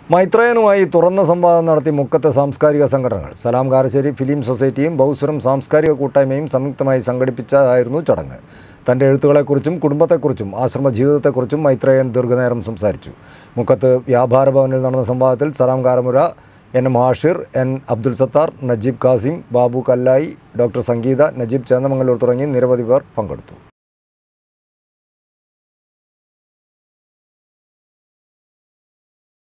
മൈത്രേയനുമായി തുറന്ന സംവാദം നടത്തി മുക്കത്തെ സാംസ്കാരിക സംഘടനകൾ. സലാം കാരശ്ശേരി ഫിലിം സൊസൈറ്റിയും ബഹുസ്വരം സാംസ്കാരിക കൂട്ടായ്മയും സംയുക്തമായി സംഘടിപ്പിച്ചതായിരുന്നു ചടങ്ങ്. തൻ്റെ എഴുത്തുകളെക്കുറിച്ചും കുടുംബത്തെക്കുറിച്ചും ആശ്രമ ജീവിതത്തെക്കുറിച്ചും മൈത്രേയൻ ദീർഘനേരം സംസാരിച്ചു. മുക്കത്ത് വ്യാപാര ഭവനിൽ നടന്ന സംവാദത്തിൽ Salam Karamura, N Hashir, N Abdul Sathar, Najeeb Kasim, Babu Kallayi, doctor Sangeetha, Najeeb Chennamangallur തുടങ്ങി നിരവധി പേർ പങ്കെടുത്തു.